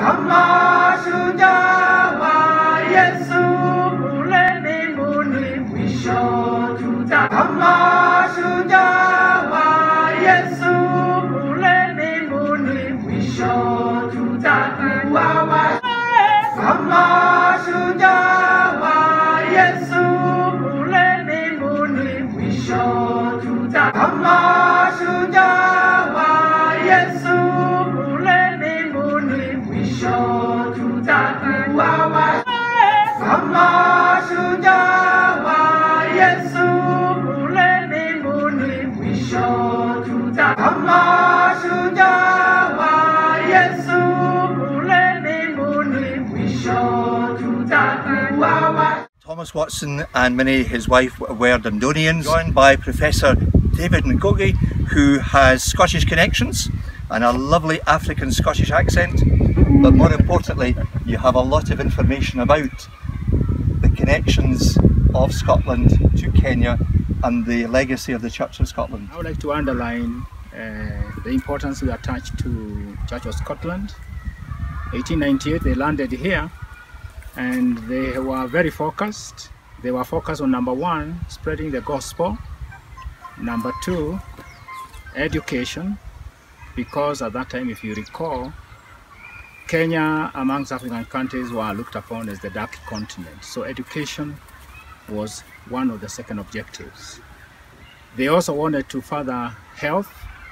Thomas Watson and Minnie, his wife, were Dundonians, joined by Professor David Ngogi, who has Scottish connections and a lovely African Scottish accent, but more importantly you have a lot of information about the connections of Scotland to Kenya and the legacy of the Church of Scotland. I would like to underline the importance we attach to Church of Scotland. 1898 they landed here and they were very focused. They were focused on number one, spreading the gospel, number two, education, because at that time, if you recall, Kenya amongst African countries were looked upon as the dark continent. So education was one of the second objectives. They also wanted to further health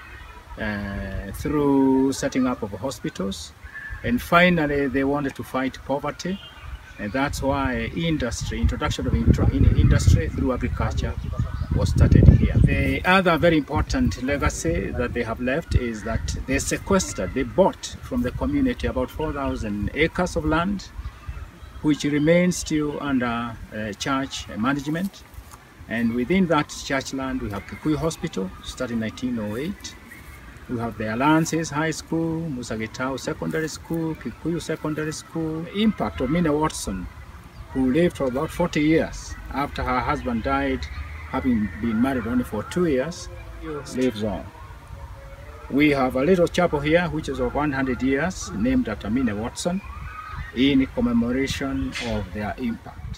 through setting up of hospitals. And finally, they wanted to fight poverty. And that's why introduction of industry through agriculture was started here. The other very important legacy that they have left is that they bought from the community about 4,000 acres of land, which remains still under church management. And within that church land, we have Kikuyu Hospital, started in 1908. We have the Alliances High School, Musagitao Secondary School, Kikuyu Secondary School. The impact of Minnie Watson, who lived for about 40 years after her husband died, having been married only for 2 years, lives on. We have a little chapel here, which is of 100 years, named after Minnie Watson, in commemoration of their impact.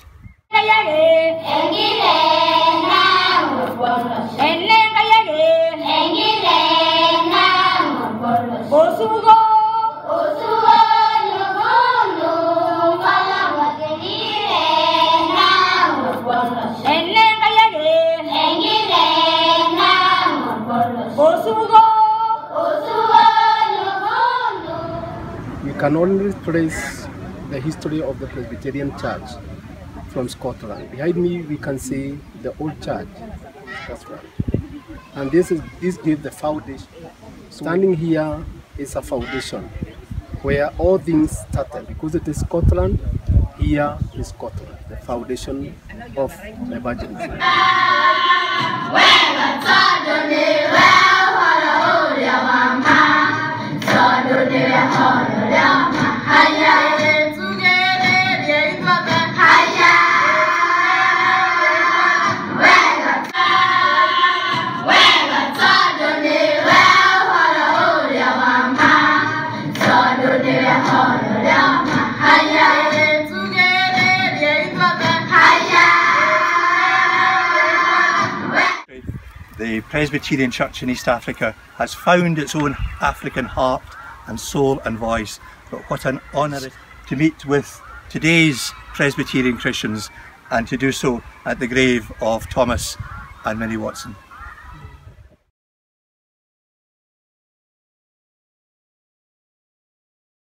We can only trace the history of the Presbyterian Church from Scotland. Behind me we can see the old church, Scotland. And this gives the foundation. Standing here is a foundation where all things started. Because it is Scotland, here is Scotland, the foundation of evangelism. The Presbyterian Church in East Africa has found its own African heart and soul and voice. But what an honour to meet with today's Presbyterian Christians and to do so at the grave of Thomas and Minnie Watson.